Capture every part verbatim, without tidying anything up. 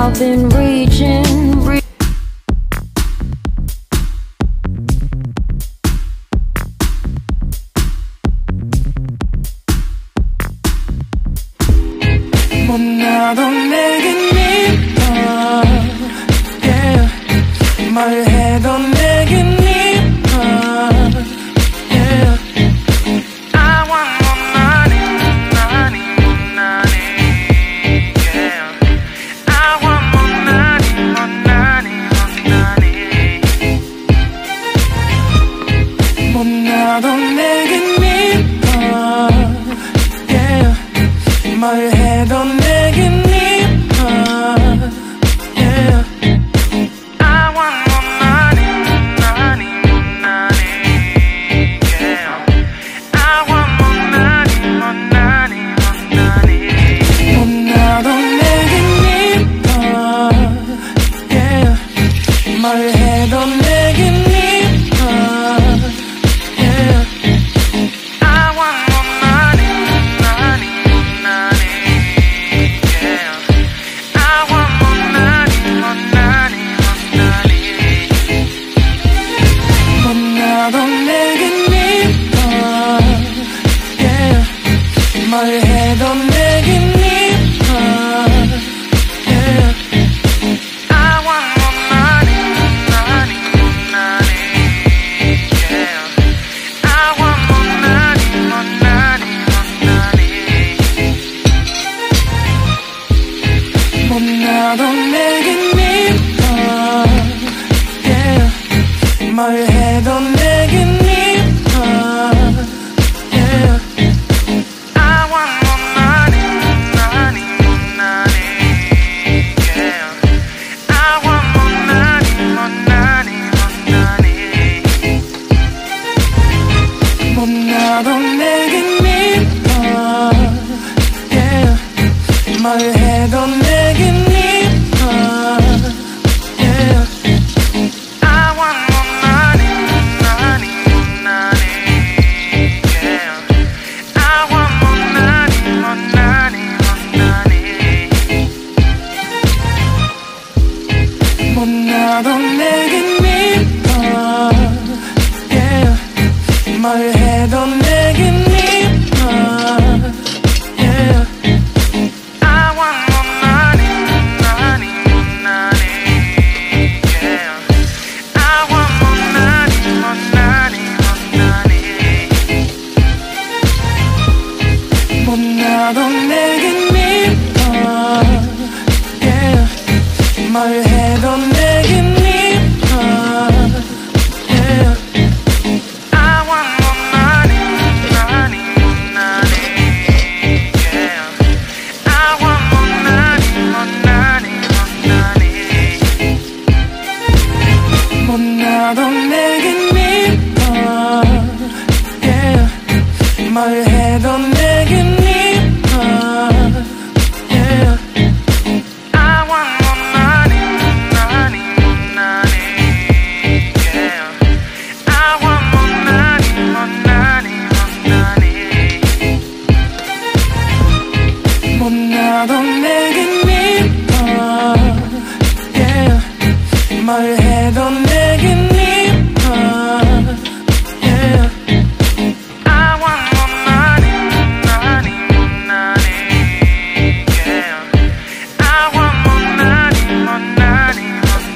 I've been reaching, re 못나도 내겐 네가 yeah. 말해도 내겐 네가 yeah. I want more money, money, more money yeah. I want more money, more money, more money 못나도 내겐 네가 yeah. 말해도 내겐 네가 yeah. I want more money, money, money yeah. I want more money, more money, more money 못나도 내겐 네가 yeah. 말해도 내겐 네가 yeah. I want more money, money, money yeah. I want more money, more money, more money 못나도 내겐 네가 yeah. 말해도 내겐 네가 yeah. I want more money, money, money yeah. I want more money, more money, more money 못나도 내겐 네가 yeah. 말해도 내겐 네가 yeah. I want more money, money, money yeah. I want more money, more money, more money 못나도 내겐 네가 yeah. 말해도 내겐 네가 yeah. I want more money, money, money yeah. I want more money, more money, more money 못나도 내겐 네가 yeah. 말해도 내겐 네가 yeah. I want more money, money, money yeah. I want more money, more money, more money 못나도 내겐 네가 yeah. 말해도 내겐 네가 yeah. I want more money, money, money yeah. I want more money, more money, more money 못나도 내겐 네가 yeah. 말해도 내겐 네가 yeah. I want more money, money, money yeah. I want more money, more money, more money 못나도 내겐 네가 yeah. 말해도 내겐 네가 yeah. I want more money, money, money yeah. I want more money, more money,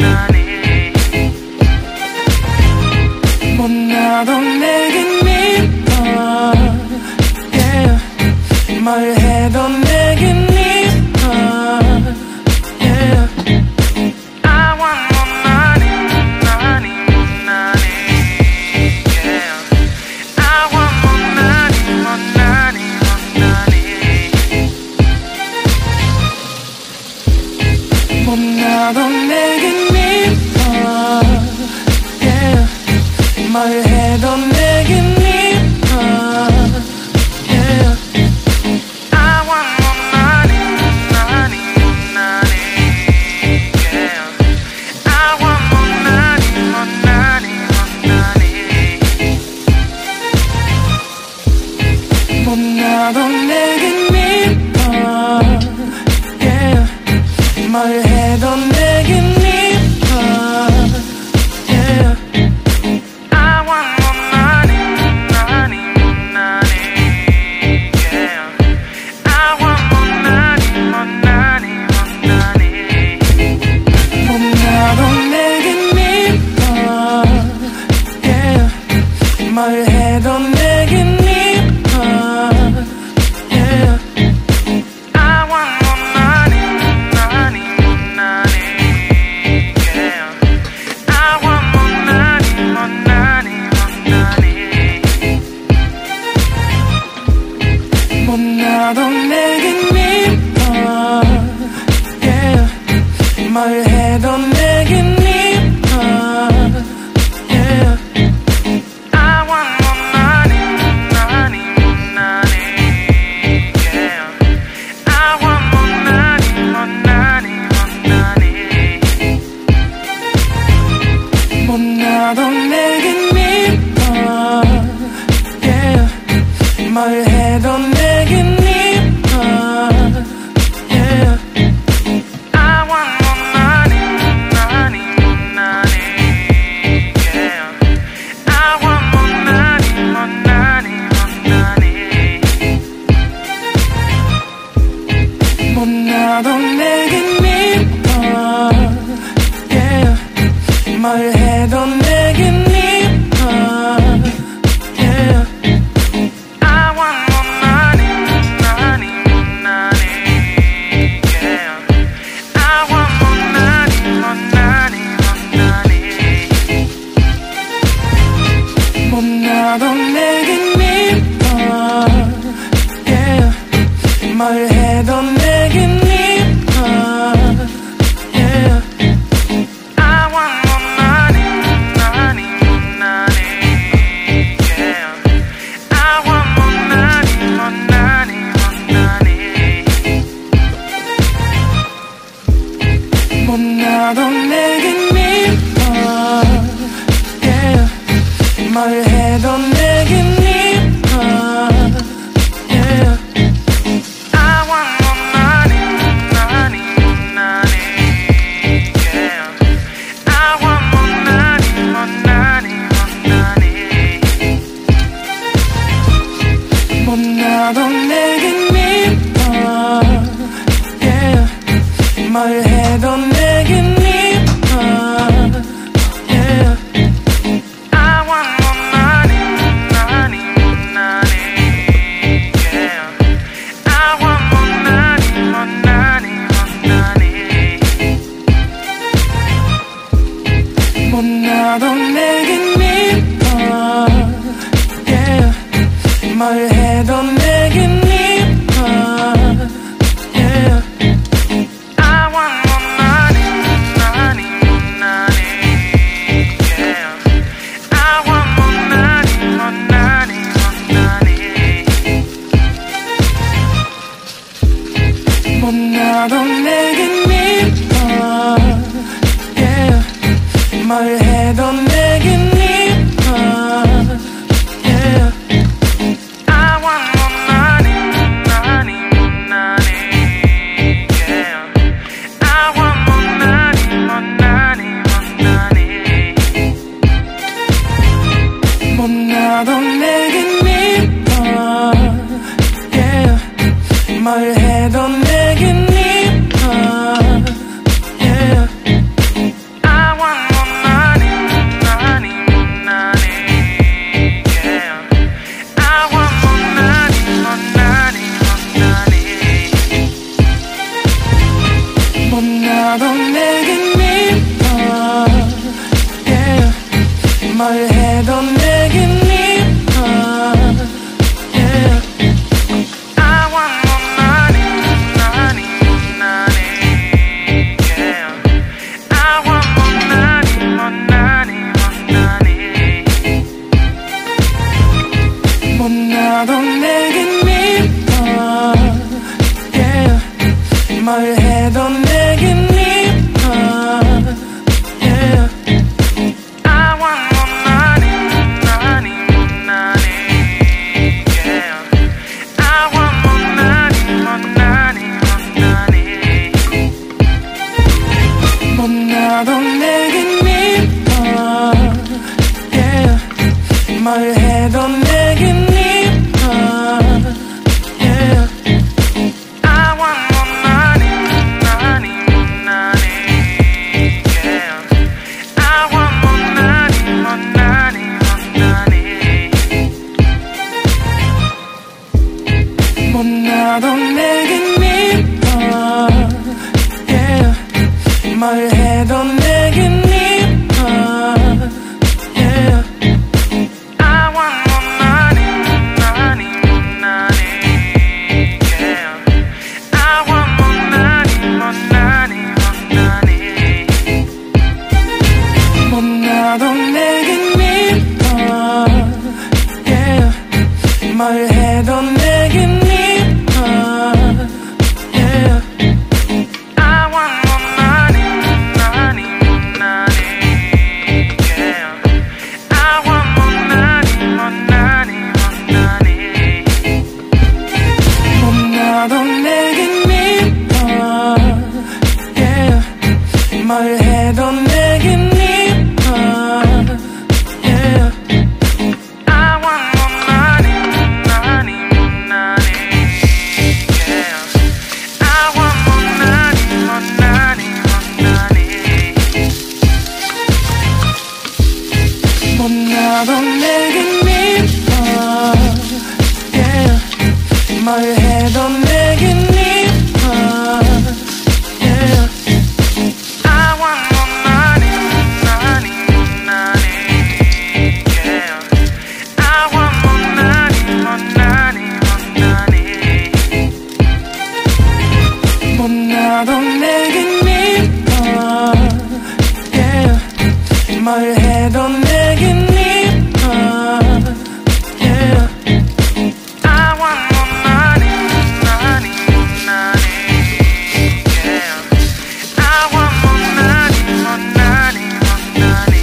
more money 못나도 내겐 네가 yeah. 말해도 내겐 네가 yeah. I want more money, money, money yeah. I want more money, more money, more money 못나도 내겐 네가 yeah. 말해도 내겐 네가 yeah. I want more money, money, money yeah. I want more money, more money, more money 못나도 내겐 네가 yeah. 말해도 못나도 내겐 미워 yeah. 말해도 내겐 미워 yeah. I want 못나니 못나니 못나니 yeah. I want 못나니 못나니 못나니 못나도 내겐 미워 yeah. 말해도 내겐 미워 yeah. I want 못나니 못나니 못나니 yeah. I want 못나니 못나니 못나니 못나도 내겐 미워 yeah. 말해도 내겐 미워 yeah. I want 못나니 못나니 못나니 yeah. I want 못나니 못나니 못나니 못나도 내겐 미워 yeah. 말해도 내겐 미워 yeah. I want 못나니 못나니 못나니 yeah. I want 못나니 못나니 못나니 못나도 내겐 미워 yeah. 말해도 내겐 미워 yeah. I want 못나니 못나니 못나니 yeah. I want 못나니 못나니 못나니 못나도 내겐 미워 yeah. 말해도 내겐 미워 yeah. I want 못나니 못나니 못나니 yeah. I want 못나니 못나니 못나니 못나도 내겐 미워 yeah. 말해도 내겐 미워 yeah. I want 못나니 못나니 못나니 yeah. I want 못나니 못나니 못나니 못나도 내겐 미워 yeah. 말해도 내겐 미워 yeah. I want 못나니 못나니 못나니 yeah. I want 못나니 못나니 못나니 못나도 내겐 미워 yeah. 말해도 내겐 미워 yeah. I want 못나니 못나니 못나니 yeah. I want 못나니 못나니 못나니 못나도 내겐 미워 yeah. 말해도 내겐 미워 yeah. I want 못나니 못나니 못나니 yeah. I want 못나니 못나니 못나니 못나도 내겐 미워 yeah. 말해도 내겐 미워 yeah. I want 못나니 못나니 못나니 yeah. I want 못나니 못나니 못나니 못나도 내겐 미워 yeah. 말해도 내겐 미워 yeah. I want 못나니 못나니 못나니 해도 내겐 네가 yeah. I want more money, money, more money yeah. I want more money, more money, more money 못나도 내겐 네가 yeah. 뭘 해도 내겐 네가 yeah. I want more money, money, more money yeah. I want more money, more money, more money 못나도 내겐 네가 yeah. 뭘 해도 내겐 네가 yeah. I want more money, money, more money yeah. I want more money, more money, more money 못나도 내겐 네가 yeah. 뭘 해도 내겐 네가 yeah. I want more money, money, more money yeah. I want more money, more money, more money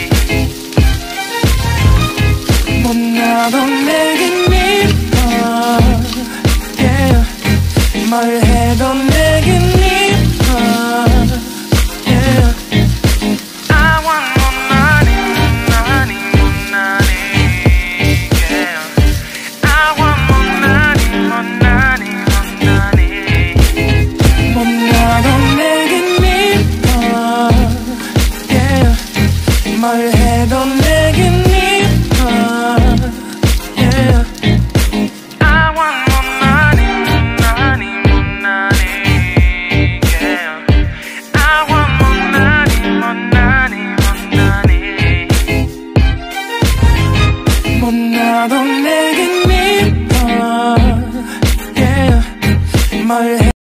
못나도 내겐 네가 yeah. 뭘 해도 내겐 네가 yeah. I want more money, money, more money yeah. I want more money, more money, more money 못나도 내겐 네가 yeah. 뭘 해도 내겐 네가 yeah. I want more money, money, more money yeah. I want more money, more money, more money 못나도 내겐 네가 yeah. 뭘